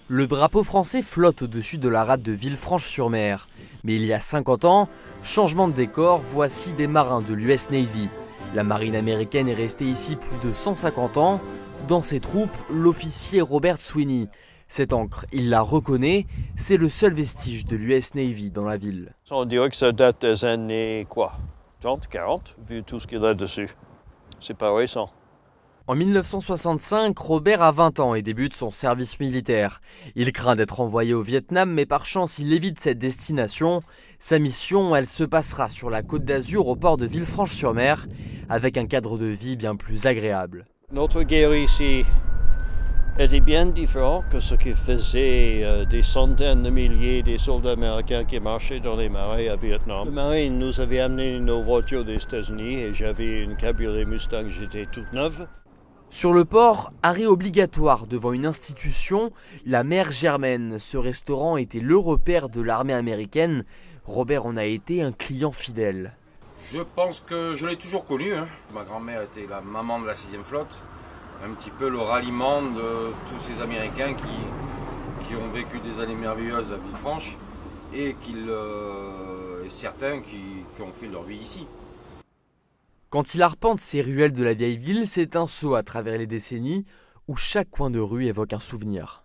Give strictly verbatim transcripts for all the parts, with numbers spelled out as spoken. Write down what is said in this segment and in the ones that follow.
Le drapeau français flotte au-dessus de la rade de Villefranche-sur-Mer. Mais il y a cinquante ans, changement de décor, voici des marins de l'U S Navy. La marine américaine est restée ici plus de cent cinquante ans. Dans ses troupes, l'officier Robert Sweeney. Cette ancre, il la reconnaît, c'est le seul vestige de l'U S Navy dans la ville. On dirait que ça date des années quoi, trente, quarante, vu tout ce qu'il y a dessus. C'est pas récent. En mille neuf cent soixante-cinq, Robert a vingt ans et débute son service militaire. Il craint d'être envoyé au Vietnam, mais par chance, il évite cette destination. Sa mission, elle se passera sur la Côte d'Azur au port de Villefranche-sur-Mer, avec un cadre de vie bien plus agréable. Notre guerre ici était bien différent que ce qui faisait euh, des centaines de milliers de soldats américains qui marchaient dans les marais à Vietnam. Le marine nous avait amené nos voitures des États-Unis et j'avais une cabriolet Mustang, j'étais toute neuve. Sur le port, arrêt obligatoire devant une institution, la Mère Germaine. Ce restaurant était le repère de l'armée américaine. Robert en a été un client fidèle. Je pense que je l'ai toujours connu. Hein. Ma grand-mère était la maman de la sixième flotte. Un petit peu le ralliement de tous ces Américains qui, qui ont vécu des années merveilleuses à Villefranche et, euh, et certains qui, qui ont fait leur vie ici. Quand il arpente ces ruelles de la vieille ville, c'est un saut à travers les décennies où chaque coin de rue évoque un souvenir.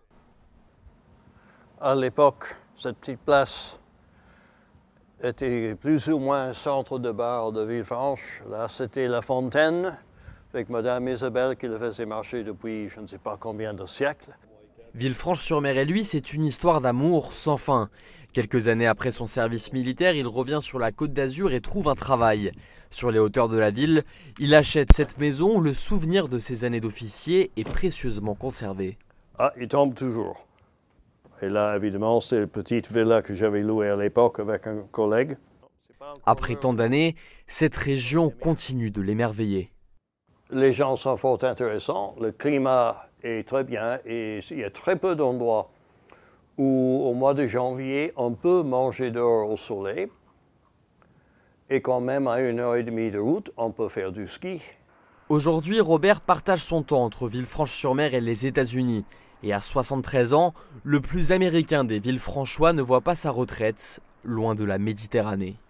À l'époque, cette petite place était plus ou moins un centre de bar de Villefranche. Là, c'était la fontaine, avec Madame Isabelle qui le faisait marcher depuis je ne sais pas combien de siècles. Villefranche-sur-Mer et lui, c'est une histoire d'amour sans fin. Quelques années après son service militaire, il revient sur la Côte d'Azur et trouve un travail. Sur les hauteurs de la ville, il achète cette maison où le souvenir de ses années d'officier est précieusement conservé. Ah, il tombe toujours. Et là, évidemment, c'est la petite villa que j'avais louée à l'époque avec un collègue. Après tant d'années, cette région continue de l'émerveiller. Les gens sont fort intéressants, le climat est très bien et il y a très peu d'endroits où au mois de janvier, on peut manger dehors au soleil et quand même à une heure et demie de route, on peut faire du ski. Aujourd'hui, Robert partage son temps entre Villefranche-sur-Mer et les États-Unis. Et à soixante-treize ans, le plus américain des Villefranchois ne voit pas sa retraite, loin de la Méditerranée.